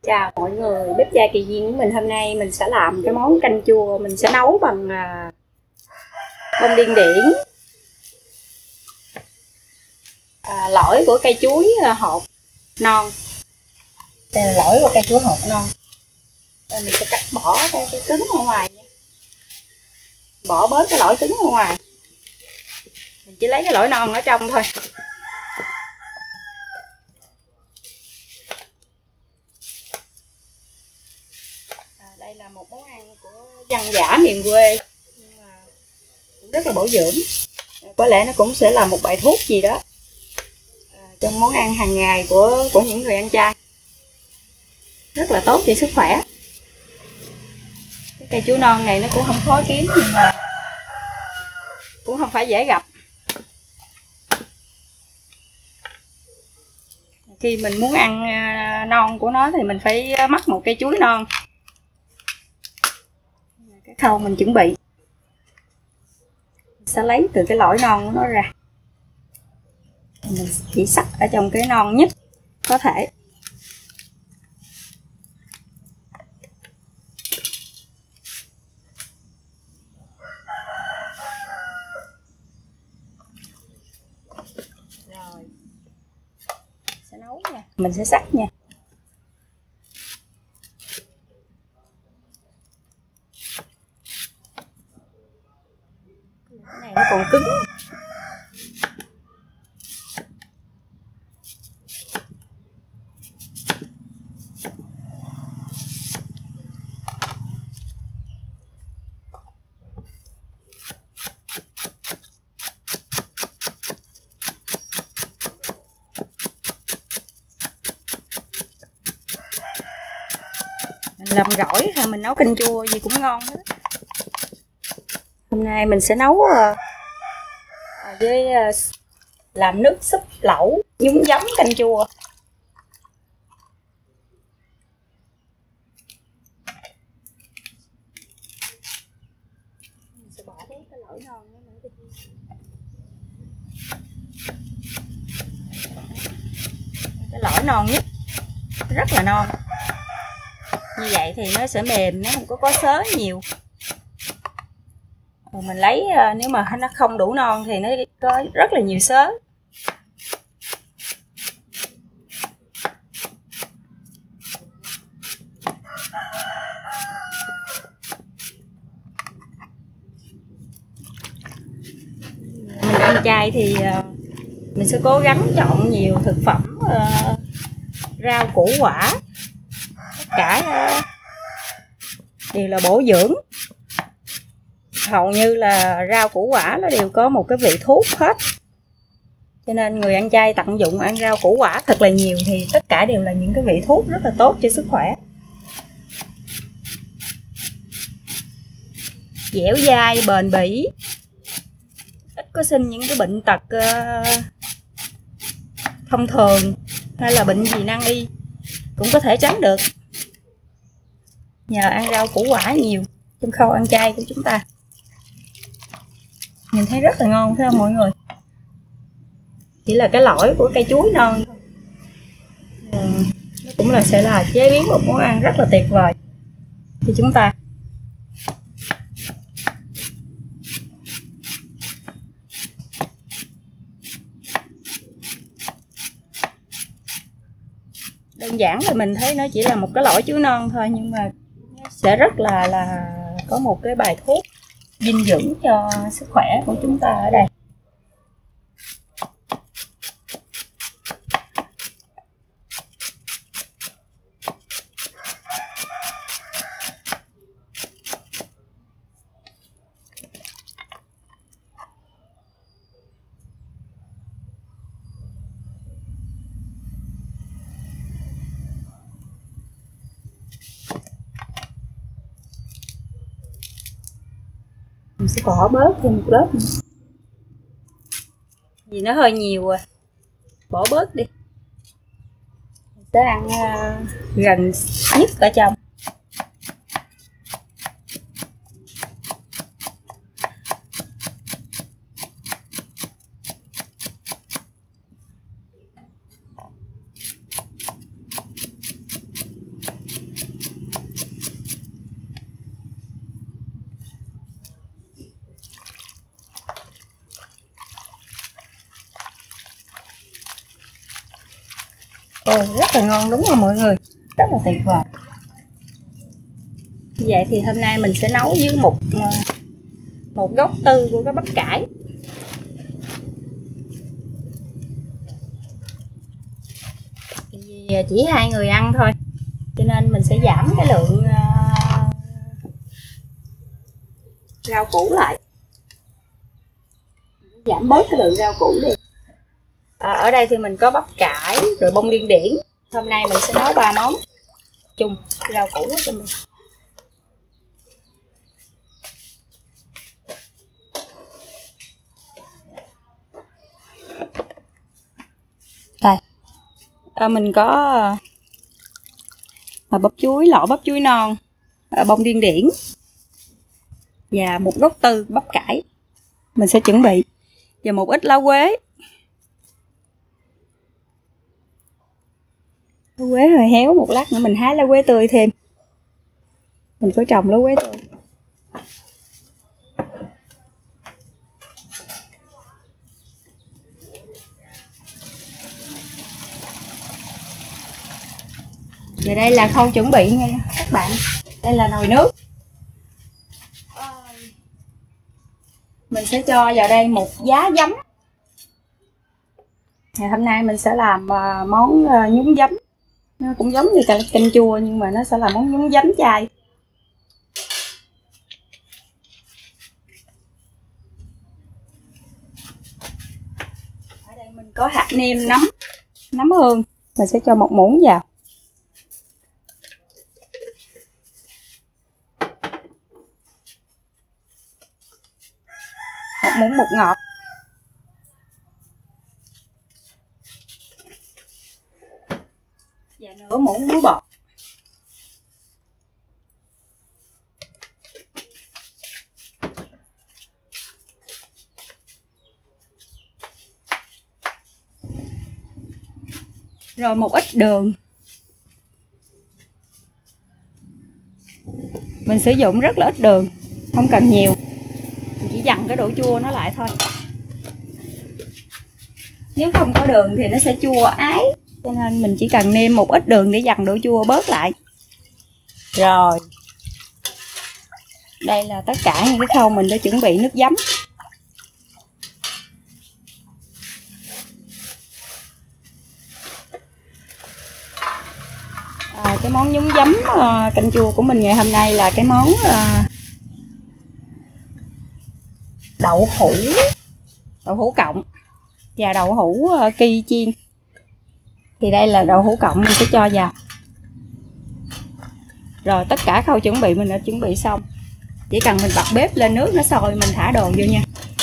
Chào mọi người, bếp Gia Kỳ Duyên của mình hôm nay mình sẽ làm cái món canh chua. Mình sẽ nấu bằng bông điên điển, lõi của cây chuối hột non. Đây là lõi của cây chuối hột non. Rồi mình sẽ cắt bỏ cái cứng ở ngoài nha. Bỏ bớt cái lõi cứng ở ngoài. Mình chỉ lấy cái lõi non ở trong thôi. Đây là một món ăn của dân dã miền quê, nhưng mà cũng rất là bổ dưỡng. Có lẽ nó cũng sẽ là một bài thuốc gì đó trong món ăn hàng ngày của những người ăn chay, rất là tốt cho sức khỏe. Cái cây chuối non này nó cũng không khó kiếm, nhưng mà cũng không phải dễ gặp. Khi mình muốn ăn non của nó thì mình phải mắc một cây chuối non. Cái khâu mình chuẩn bị, mình sẽ lấy từ cái lõi non của nó ra, mình chỉ xắt ở trong cái non nhất có thể. Rồi sẽ nấu nha, mình sẽ xắt nha. Cái này nó còn cứng. Mình làm gỏi hay mình nấu canh chua gì cũng ngon hết. Hôm nay mình sẽ nấu với làm nước súp lẩu nhúng giấm canh chua. Mình sẽ bỏ cái lõi non nữa đi. Cái lõi non nhất, rất là non. Như vậy thì nó sẽ mềm, nó không có xớ nhiều. Rồi mình lấy, nếu mà nó không đủ non thì nó có rất là nhiều xớ. Mình ăn chay thì mình sẽ cố gắng chọn nhiều thực phẩm, rau củ quả, tất cả đều là bổ dưỡng. Hầu như là rau củ quả nó đều có một cái vị thuốc hết, cho nên người ăn chay tận dụng ăn rau củ quả thật là nhiều thì tất cả đều là những cái vị thuốc rất là tốt cho sức khỏe, dẻo dai bền bỉ, ít có sinh những cái bệnh tật thông thường hay là bệnh gì nan y cũng có thể tránh được nhờ ăn rau củ quả nhiều trong khâu ăn chay của chúng ta. Mình thấy rất là ngon phải không mọi người? Chỉ là cái lõi của cây chuối non thôi. Nó cũng sẽ là chế biến một món ăn rất là tuyệt vời cho chúng ta. Đơn giản là mình thấy nó chỉ là một cái lõi chuối non thôi, nhưng mà nó sẽ rất là có một cái bài thuốc dinh dưỡng cho sức khỏe của chúng ta ở đây. Mình sẽ bỏ bớt thêm một lớp nữa, vì nó hơi nhiều rồi, bỏ bớt đi. Mình sẽ ăn gần nhất ở trong. Ồ, rất là ngon đúng không mọi người, rất là tuyệt vời. Như vậy thì hôm nay mình sẽ nấu với một gốc tư của cái bắp cải. Vì chỉ 2 người ăn thôi cho nên mình sẽ giảm cái lượng rau củ lại, giảm bớt cái lượng rau củ đi. Ở đây thì mình có bắp cải rồi bông điên điển. Hôm nay mình sẽ nấu 3 món chung rau củ cho mình. Đây, mình có bắp chuối, lọ bắp chuối non, bông điên điển và một gốc tư bắp cải mình sẽ chuẩn bị, và một ít lá quế. Lá quế hơi héo, một lát nữa mình hái lá quế tươi thêm. Mình có trồng lá quế tươi. Và đây là khâu chuẩn bị nha các bạn. Đây là nồi nước. Mình sẽ cho vào đây một giá giấm. Hôm nay mình sẽ làm món nhúng giấm. Nó cũng giống như canh chua nhưng mà nó sẽ là món nhúng giấm chay. Ở đây mình có hạt nêm, nấm hương. Mình sẽ cho một muỗng vào. Một muỗng bột ngọt. Và nửa muỗng muối bột. Rồi một ít đường. Mình sử dụng rất là ít đường, không cần nhiều. Mình chỉ dằn cái độ chua nó lại thôi. Nếu không có đường thì nó sẽ chua ái, cho nên mình chỉ cần nêm một ít đường để dằn độ chua bớt lại. Rồi, đây là tất cả những cái khâu mình đã chuẩn bị nước giấm. Cái món nhúng giấm canh chua của mình ngày hôm nay là cái món đậu hũ cộng và đậu hũ ki chiên. Thì đây là đậu hũ cộng mình sẽ cho vào. Rồi tất cả khâu chuẩn bị mình đã chuẩn bị xong. Chỉ cần mình bật bếp lên, nước nó sôi mình thả đồ vô nha.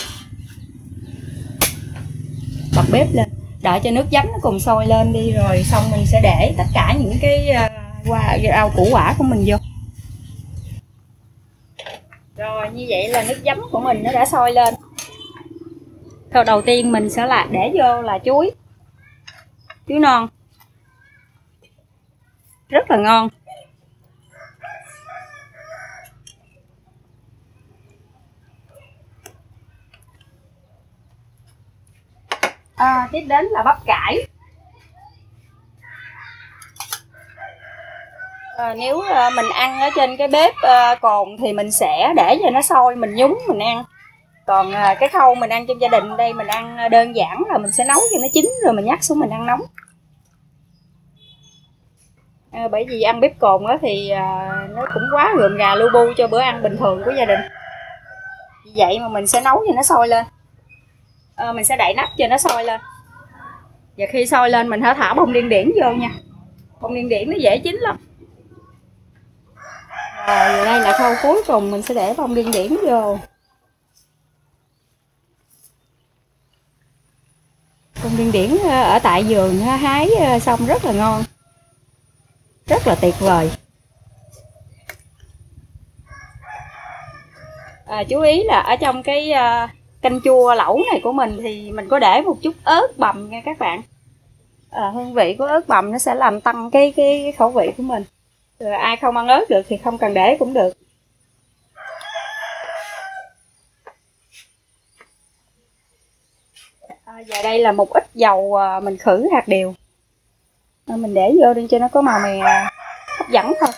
Bật bếp lên, đợi cho nước giấm nó cùng sôi lên đi, rồi xong mình sẽ để tất cả những cái rau củ quả của mình vô. Rồi như vậy là nước giấm của mình nó đã sôi lên. Khâu đầu tiên mình sẽ để vô là chuối non, rất là ngon. Tiếp đến là bắp cải. Nếu mình ăn ở trên cái bếp cồn thì mình sẽ để cho nó sôi, mình nhúng mình ăn. Còn cái khâu mình ăn trong gia đình đây mình ăn đơn giản là mình sẽ nấu cho nó chín rồi mình nhắc xuống mình ăn nóng. Bởi vì ăn bếp cồn đó thì nó cũng quá rườm rà lu bu cho bữa ăn bình thường của gia đình. Vì vậy mà mình sẽ nấu cho nó sôi lên. Mình sẽ đậy nắp cho nó sôi lên. Và khi sôi lên mình thả bông điên điển vô nha. Bông điên điển nó dễ chín lắm. Rồi đây là khâu cuối cùng, mình sẽ để bông điên điển vô. Bông điên điển ở tại vườn hái xong rất là ngon, rất là tuyệt vời. Chú ý là ở trong cái canh chua lẩu này của mình thì mình có để một chút ớt bằm nha các bạn. Hương vị của ớt bằm nó sẽ làm tăng cái khẩu vị của mình. Rồi ai không ăn ớt được thì không cần để cũng được. Và đây là một ít dầu mình khử hạt điều. Mình để vô đi cho nó có màu mè hấp dẫn thôi.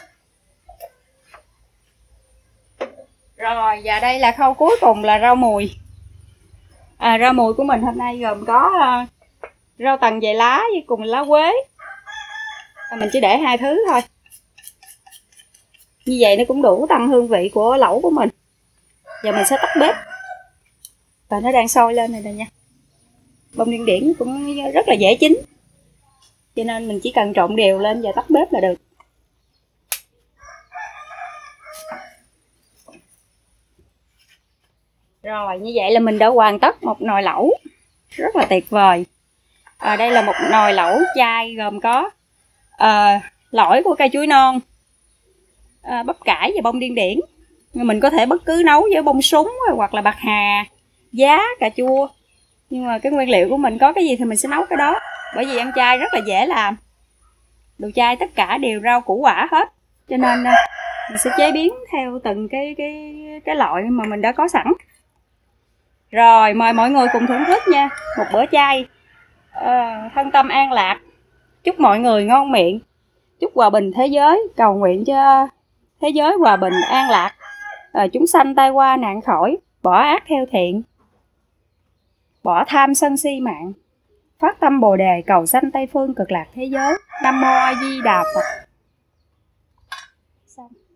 Rồi và đây là khâu cuối cùng là rau mùi. Rau mùi của mình hôm nay gồm có rau tần dày lá với cùng lá quế. Mình chỉ để 2 thứ thôi. Như vậy nó cũng đủ tăng hương vị của lẩu của mình. Giờ mình sẽ tắt bếp. Và nó đang sôi lên này nè nha. Bông điên điển cũng rất là dễ chín. Cho nên mình chỉ cần trộn đều lên và tắt bếp là được. Rồi như vậy là mình đã hoàn tất một nồi lẩu rất là tuyệt vời. Đây là một nồi lẩu chay gồm có lõi của cây chuối non, bắp cải và bông điên điển. Mình có thể bất cứ nấu với bông súng hoặc là bạc hà, giá, cà chua. Nhưng mà cái nguyên liệu của mình có cái gì thì mình sẽ nấu cái đó. Bởi vì ăn chay rất là dễ làm. Đồ chay tất cả đều rau củ quả hết. Cho nên mình sẽ chế biến theo từng cái loại mà mình đã có sẵn. Rồi mời mọi người cùng thưởng thức nha. Một bữa chay thân tâm an lạc. Chúc mọi người ngon miệng. Chúc hòa bình thế giới. Cầu nguyện cho thế giới hòa bình an lạc. Chúng sanh tai qua nạn khỏi. Bỏ ác theo thiện. Bỏ tham sân si mạng. Phát tâm Bồ đề cầu sanh Tây phương cực lạc thế giới. Nam mô A Di Đà Phật. Xong.